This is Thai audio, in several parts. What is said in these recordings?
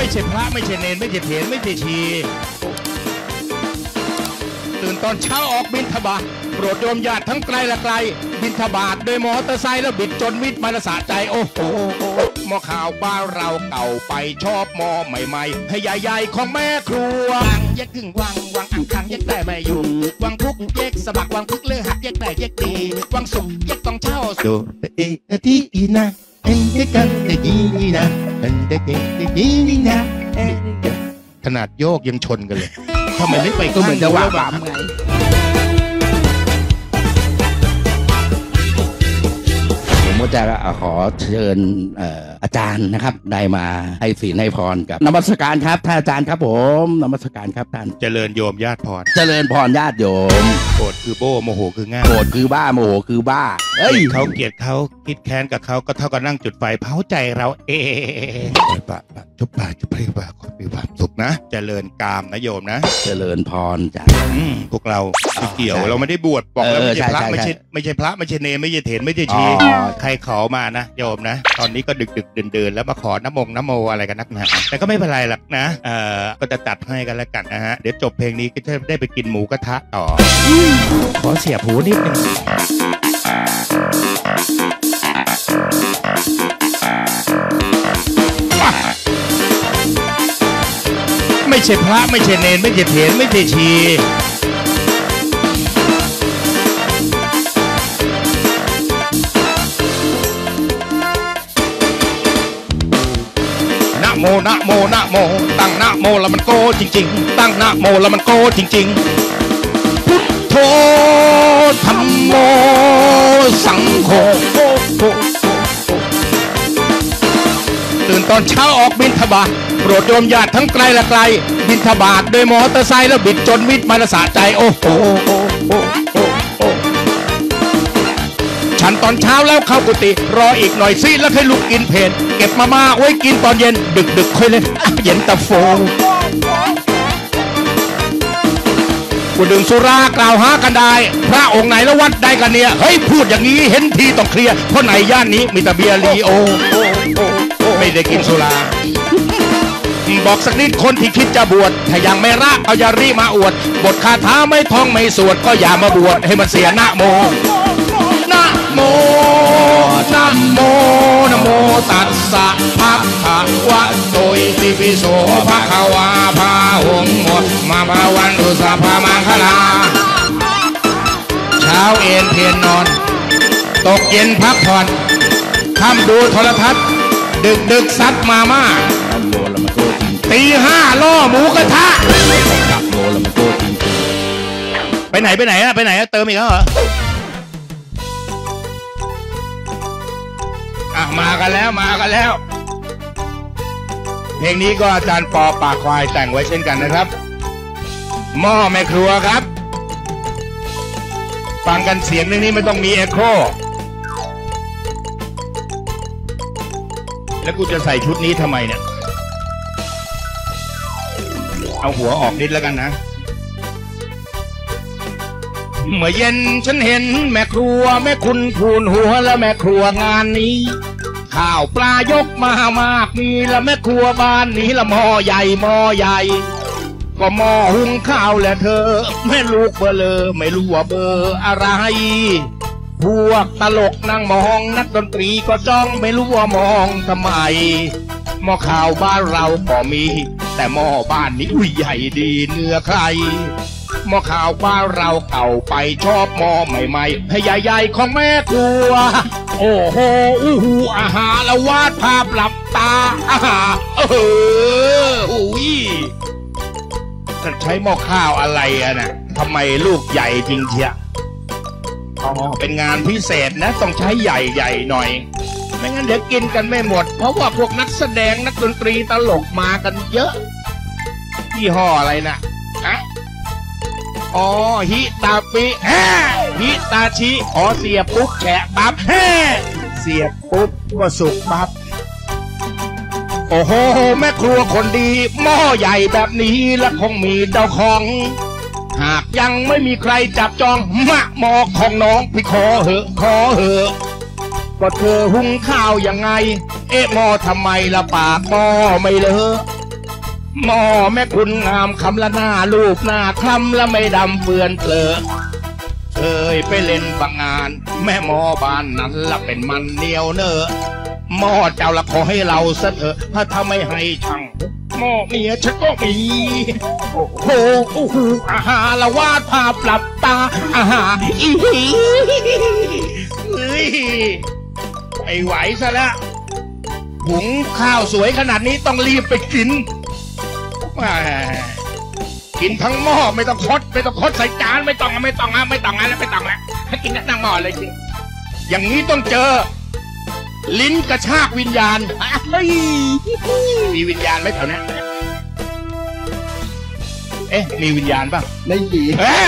ไม่ใช่พระไม่ใช่เนรไม่ใช่เถรไม่ใช่ชีตื่นตอนเช้าออกบิณฑบาตโปรดโยมญาติทั้งไกลและไกลบิณฑบาตโดยมอเตอร์ไซค์แล้วบิดจนมิดมาละสะใจโอ้โหหม้อข้าวบ้านเราเก่าไปชอบหม้อใหม่ๆให้ใหญ่ๆของแม่ครัววังแยกถึงวังอังคังแยกได้ไม่อยู่วังพุกแยกสะบักวังพุกเลือหักแยกได้แยกดีวังสุกแยกต้องเช่าโดเอทีนะเอ็นเดกันเดจีนะเอ็นเดกันเดจีนะขนาดโยกยังชนกันเลยทำไมไม่ไปก็เหมือนจะว่าบ้าไงผมก็จะขอเชิญอาจารย์นะครับได้มาให้ศีลให้พรกับนมัสการครับท่านอาจารย์ครับผมนมัสการครับท่านเจริญโยมญาติพรเจริญพรญาติโยมโกรธคือโบ้โมโหคือง่าโกรธคือบ้าโมโหคือบ้าเอ้ยเขาเกลียดเขาคิดแค้นกับเขาก็เท่ากับนั่งจุดไฟเผาใจเราปะจุบปะจุบเพลปะมีความสุขนะเจริญกามนะโยมนะเจริญพรจ้ะพวกเราเกี่ยวเราไม่ได้บวชบอกแล้วไม่ใช่พระไม่ใช่พระไม่ใช่เนรไม่ใช่เถรไม่ใช่ชีใครขอมานะโยมนะตอนนี้ก็ดึกเดินแล้วมาขอน้ำโมอะไรกันนักหนาแต่ก็ไม่เป็นไรหรอกนะก็จะตัดให้กันแล้วกันนะฮะเดี๋ยวจบเพลงนี้ก็จะได้ไปกินหมูกระทะต่อขอเสียบหูนิดนึงไม่ใช่พระไม่ใช่เนรไม่ใช่เถรไม่ใช่ชีนะโมนะโมนะโมตั้งนะโมแล้วมันโกจริงๆตั้งนะโมแล้วมันโกจริงๆพุทโธธัมโมสังโฆตื่นตอนเช้าออกบิณฑบาตโปรดโยมญาติทั้งไกลและไกลบิณฑบาตโดยมอเตอร์ไซค์แล้วบิดจนมิดมาละสะใจโอ้โหฉันตอนเช้าแล้วเข้ากุฏิรออีกหน่อยสิแล้วให้ลูกกินเพลนเก็บมาม่าไว้กินตอนเย็นดึกค่อยเล่นเย็นตาโฟกูดื่มสุรากล่าวหากันได้พระองค์ไหนแล้ววัดได้กันเนี่ยเฮ้ยพูดอย่างนี้เห็นทีต้องเคลียร์เพราะในย่านนี้มีแต่เบียร์ลีโอไม่ได้กินสุราบอกสักนิดคนที่คิดจะบวชถ้ายังไม่รักเอายารีมาอวดบทคาถาไม่ท่องไม่สวดก็อย่ามาบวชให้มันเสียนะโมนะโมนะโมนะโมตัสสะภะคะวะโตอิติปิโสภะคะวะพาหุงหมดมาภาวันตุสัพพะมังคลาเช้าเอนเพียนนอนตกเย็นพักผ่อนค่ำดูโทรทัศน์ดึกซัดมาม่าตีห้าล่อหมูกระทะไปไหนอะเติมอีกแล้วเหรอมากันแล้วเพลงนี้ก็อาจารย์ปอปากควายแต่งไว้เช่นกันนะครับหม้อแม่ครัวครับฟังกันเสียงนี้ไม่ต้องมีเอ็โคแล้วกูจะใส่ชุดนี้ทำไมเนี่ยเอาหัวออกนิดแล้วกันนะเมื่อเย็นฉันเห็นแม่ครัวแม่คุณพูนหัวและแม่ครัวงานนี้ข้าวปลายกมามากมีและแม่ครัวบ้านนี้ละหม้อใหญ่ก็หม้อหุงข้าวแหละเธอแม่ลูกเบลอไม่รู้ว่าเบอร์อะไรพวกตลกนั่งมองนักดนตรีก็จ้องไม่รู้ว่ามองทำไมหม้อข้าวบ้านเราก็มีแต่หม้อบ้านนี้อุ้ยใหญ่ดีเนื้อใครหม้อข้าวบ้านเราเก่าไปชอบหม้อใหม่ๆให้ใหญ่ๆของแม่ครัวโอ้โหอู้หูอาหารละวาดภาพหลับตาอุ้ยจะใช้หม้อข้าวอะไรอะน่ะทำไมลูกใหญ่จริงเชียเป็นงานพิเศษนะต้องใช้ใหญ่หน่อยไม่งั้นเดี๋ยวกินกันไม่หมดเพราะว่าพวกนักแสดงนักดนตรีตลกมากันเยอะยี่ห้ออะไรนะฮิตาปิฮิตาชิเสียบปุ๊บแฉะปั๊บเสียบปุ๊บก็สุกปั๊บโอ้โหแม่ครัวคนดีหม้อใหญ่แบบนี้และคงมีเจ้าของหากยังไม่มีใครจับจองหม้อของน้องพี่ขอเหอะก็เธอหุงข้าวยังไงหม้อทำไมละปากหม้อไม่เลอะหมอแม่คุณงามคำละหน้ารูปหน้าคล้ำและไม่ดำเฟือนเกลือเคยไปเล่นบางงาน แม่หมอบ้านนั้นละเป็นมันเหนียวเนอหมอเจ้าละขอให้เราเสนอถ้าไม่ให้ช่างหมอเมียฉันก็มีโอ้โหโอ้โหอาหารละวาดภาพหลับตาอาหารอีเฮ้ยไม่ไหวซะแล้วหุงข้าวสวยขนาดนี้ต้องรีบไปกินกินทั้งหม้อไม่ต้องคดใส่จานไม่ต้องแล้วให้กินนั่งหม้อเลยจริงอย่างนี้ต้องเจอลิ้นกระชากวิญญาณมีวิญญาณไหมแถวนี้มีวิญญาณป่ะไม่มี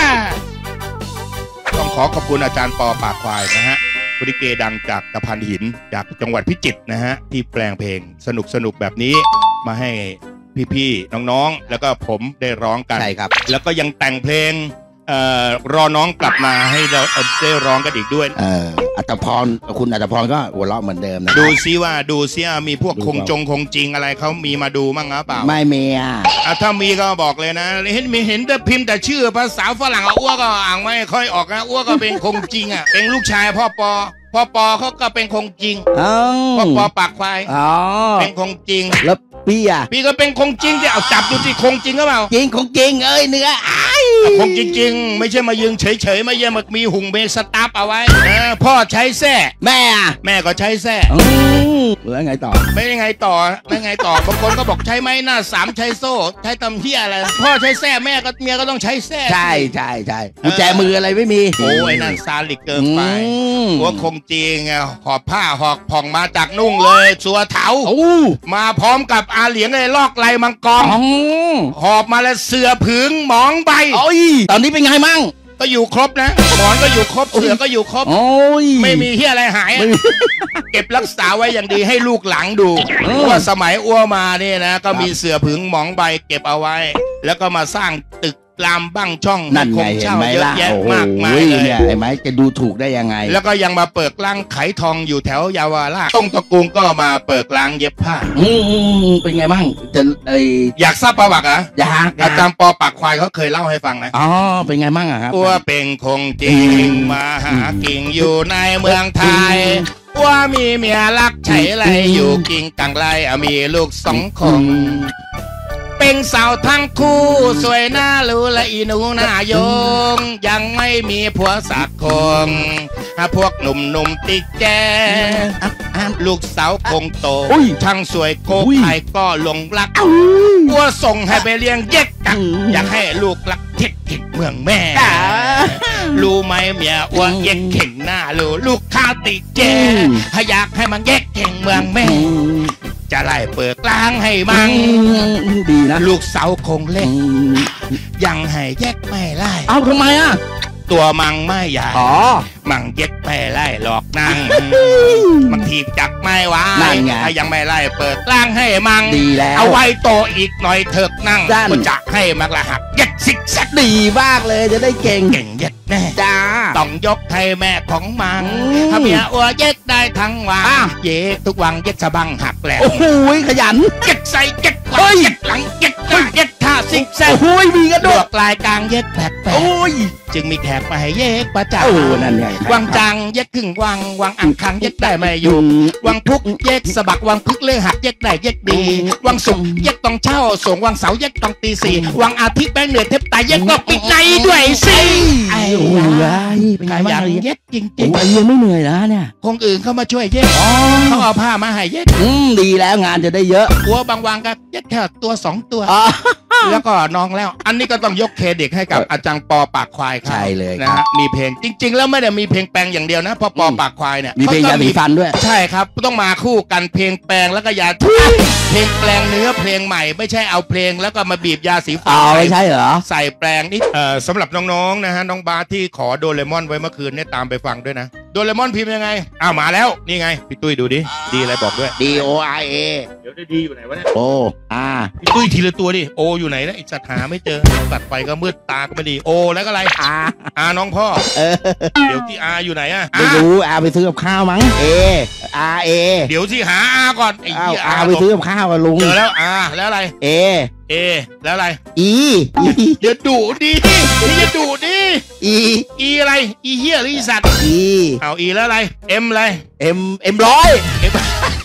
ต้องขอบคุณอาจารย์ปอปากควายนะฮะลิเกดังจากตะพานหินจากจังหวัดพิจิตรนะฮะที่แปลงเพลงสนุกแบบนี้มาให้พี่ๆน้องๆแล้วก็ผมได้ร้องกันใช่ครับแล้วก็ยังแต่งเพลงรอน้องกลับมาให้เราได้ร้องกันอีกด้วยอัตพรคุณอัตพรก็หัวเราะเหมือนเดิมนะดูซิมีพวกคงจริงอะไรเขามีมาดูมั้งหรือเปล่าไม่มีถ้ามีก็บอกเลยนะเห็นแต่พิมพ์แต่ชื่อภาษาฝรั่งอ้วก็อ่านไม่ค่อยออกนะอ้วก็เป็นคงจริงเป็นลูกชายพ่อปอเขาก็เป็นคงจริงพ่อปอปากควายเป็นคงจริงแล้วพี่ก็เป็นคงจริงที่เอาจับดูสิคงจริงหรือเปล่าจริงคงจริงเอ้ยเนื้อคงจริงไม่ใช่มายืนเฉยมาเยี่ยมมีหุงเมสตาร์เอาไว้พ่อใช้แส้แม่ก็ใช้แส้แล้วไงต่อไม่ไงต่อบางคนก็บอกใช้ไม้หน้า3ใช้โซ่ใช้ตำเหี้ยอะไรพ่อใช้แส้แม่ก็เมียก็ต้องใช้แส้ใช่กุญแจมืออะไรไม่มีโอ้ยนั่นซาลิกเกินไปว่าคงจริงหอบผ้าหอกผ่องมาจากนุ่งเลยสัวเถามาพร้อมกับอาเหลียงเลยลอกไหลมังกรหอบมาแล้วเสือผึ่งหมองใบตอนนี้เป็นไงมั่งก็อยู่ครบนะหมอนก็อยู่ครบเสือก็อยู่ครบไม่มีที่อะไรหายเก็บรักษาไว้อย่างดีให้ลูกหลังดูว่าสมัยอ้วมาเนี่ยนะก็มีเสือผึ่งหมองใบเก็บเอาไว้แล้วก็มาสร้างตึกรามบ้างช่องนั่นไงเห็นไหมล่ะมากมายเลยเห็นไหมจะดูถูกได้ยังไงแล้วก็ยังมาเปิดร้านขายทองอยู่แถวเยาวราชตะกุงก็มาเปิดร้านเย็บผ้าเป็นไงบ้างจะอยากทราบประวัติอ่ะอยากอาจารย์ปอปากควายเขาเคยเล่าให้ฟังนะเป็นไงบ้างครับว่าเป็นคงจริงมาหากิ่งอยู่ในเมืองไทยว่ามีเมียรักไฉไรอยู่กิ่งกลางไรมีลูก2 คนเป็นสาวทั้งคู่สวยน่ารู้และอีหนูน่ายงยังไม่มีผัวสักคนพวกหนุ่มติดแกลูกสาวคงโตช่างสวยโกใครก็หลงรักวัวส่งให้ไปเลี้ยงเย็กกันอยากให้ลูกรักเท็ดเมืองแม่รู้ไหมเมียอ้วนเย็กเข่งหน้าลูกข้าติดแกอยากให้มันเย็กเข่งเมืองแม่จะไล่เปิดกลางให้มังดีนะลูกเสาคงเล็กยังให้แยกไม่ไล่เอาทำไมตัวมังไม่ใหญ่มังแยกไม่ไล่หลอกนั่งมันถีบจักไม่ไหวถ้ายังไม่ไล่เปิดกลางให้มังดีแล้วเอาไว้โตอีกหน่อยเถิกนั่งมันจะให้มักละหักแยกซิกแซกดีมากเลยจะได้เก่งแยกแน่จ้าต้องยกให้แม่ของมังถ้าเมียอ้วแยกได้ทั้งวันเยกทุกวันแยกสะบังหักแหลมโอ้โหขยันแยกใส่แยกหลังแยกหลังแยกหน้าแยกท่าซิกแซกโอ้ยมีกระโดดปลายกลางแยกแผลจึงมีแขกมาให้เย็กประจำนั่นไงวังจังเย็กครึ่งวังอังคังเย็กได้ไม่อยู่วังพุกเย็กสะบักวังพึกเลื่อยหักเย็กได้เย็กดีวังสุกเย็กต้องเช่าส่งวังเสาเย็กต้องตี4วังอาทิตย์แบงเหนื่อยเทปตายเย็กก็ปิดในด้วยสิไอ้โอ้ยเป็นไงบ้างเย็กจริงยังไม่เหนื่อยนะเนี่ยคงอื่นเข้ามาช่วยเย็กเขาเอาผ้ามาให้เย็กดีแล้วงานจะได้เยอะกลัวบางวังก็เย็กแค่ตัว2 ตัวแล้วก็น้องแล้วอันนี้ก็ต้องยกเครดิตให้กับอาจารย์ปอปากควายใช่เลยนะฮะมีเพลงจริงๆแล้วไม่ได้มีเพลงแปลงอย่างเดียวนะพอปอปากควายเนี่ยมีเพลงยาสีฟันด้วยใช่ครับต้องมาคู่กันเพลงแปลงแล้วก็ยาเพลงแปลงเนื้อเพลงใหม่ไม่ใช่เอาเพลงแล้วก็มาบีบยาสีฟันไม่ใช่เหรอใส่แปลงนี่สำหรับน้องๆนะฮะน้องบาสที่ขอโดเรมอนไว้เมื่อคืนเนี่ยตามไปฟังด้วยนะโดเรมอนพิมพ์ยังไงมาแล้วนี่ไงพี่ตุ้ยดูดิดีอะไรบอกด้วย DORA เดี๋ยวได้ดีอยู่ไหนวะเนี่ยพี่ตุ้ยทีละตัวดิโออยู่ไหนนะไอ้สัตว์หาไม่เจอตัดไปก็มืดตาก็ไม่ดีโอแล้วก็อะไรน้องพ่อเดี๋ยวที่อยู่ไหนไม่รู้ไปซื้อกับข้าวมั้งเดี๋ยวที่หาก่อนไอ้ไปซื้อกับข้าวกับลุงเจอแล้วแล้วอะไรเอแล้วอะไรอีอย่าดุดิอย่าดุดิอีอีอะไรอีเหี้ยหรืออีสัตว์อีเอาอีแล้วอะไรเอ็มอะไรเอ็มร้อยเอ็ม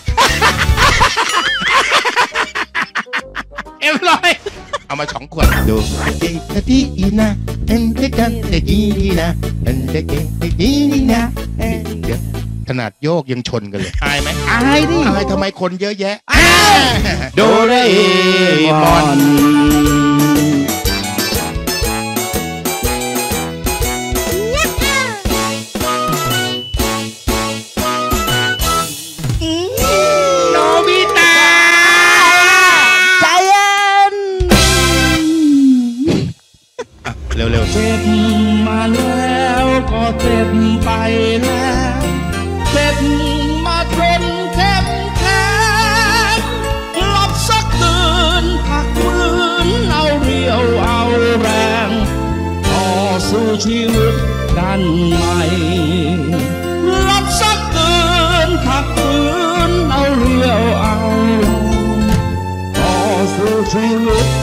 เอ็มร้อยเอามา2 ขวดดูดีนะเอ็นเด็กดีนะเอ็นเด็กดีนะขนาดโยกยังชนกันเลยอายไหมอายดิอายทำไมคนเยอะแยะโดเรมอนโนบิตะใจเย็นเร็วเจ็บมาแล้วก็เจ็บไปแล้วเจ็บมาจนเจ็บแค้นหลับสักคืนพักฟื้นเอาเรียวเอาแรงต่อสู้ชีวิตกันใหม่หลับสักคืนพักฟื้นเอาเรียวเอาแรงต่อสู้ชีวิต